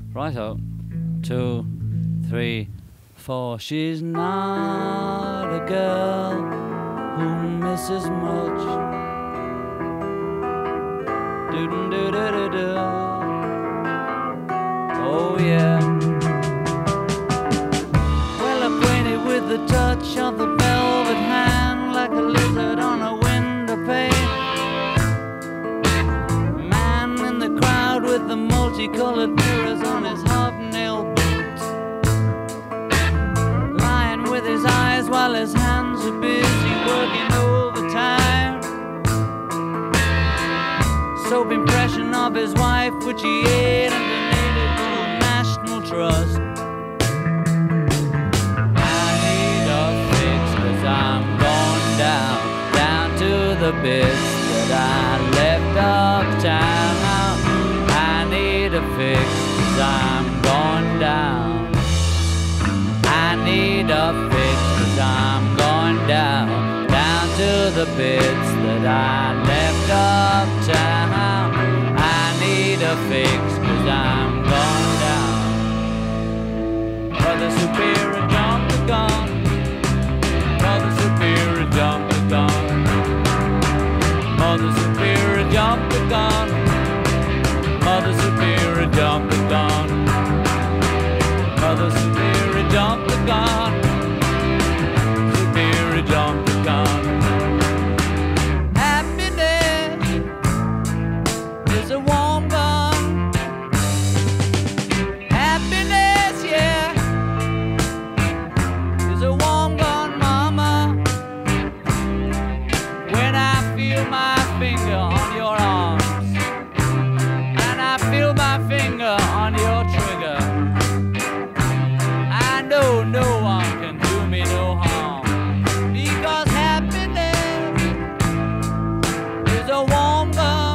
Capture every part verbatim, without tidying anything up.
Righto. Two, three, four. She's not a girl who misses much. Do do do do do. Oh yeah. Well acquainted with the touch of the velvet hand, like a lizard on a window pane. Man in the crowd with the multicolored mirrors on his hobnail boots, lying with his eyes while his hands are busy working overtime. Soap impression of his wife, which he ate and donated to a national trust. I need a fix, cause I'm going down, down to the bits that I left uptown. I need a fix, cause I'm going down. I need a fix, cause I'm going down, down to the bits that I left uptown. I need a fix, cause I'm going down. Brother Superior, jump the gun. Brother Superior, jump the gun. Mother Superior, jump the gun. Mother Superior, jump the gun. Mother Superior, jump the gun. Superior, jump the gun. Happiness is a warm gun. Happiness, yeah, is a warm gun, mama. When I feel my finger on your arms, and I feel my finger on your trigger, I know no one can do me no harm, because happiness is a warm gun.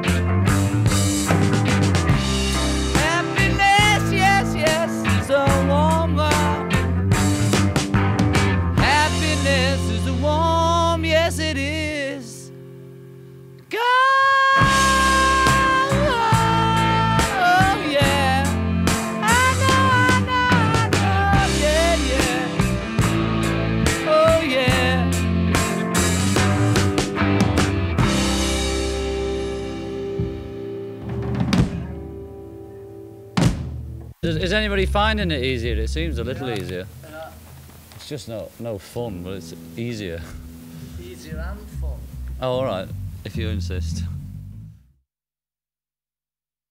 Happiness, yes, yes, is a warm gun. Happiness is a warm, yes it is. God, oh yeah, I know, I know, I know, yeah, yeah, oh yeah. Is, is anybody finding it easier? It seems a little easier. It's just no, no fun, but it's easier. Easier and fun. Oh, all right, if you insist.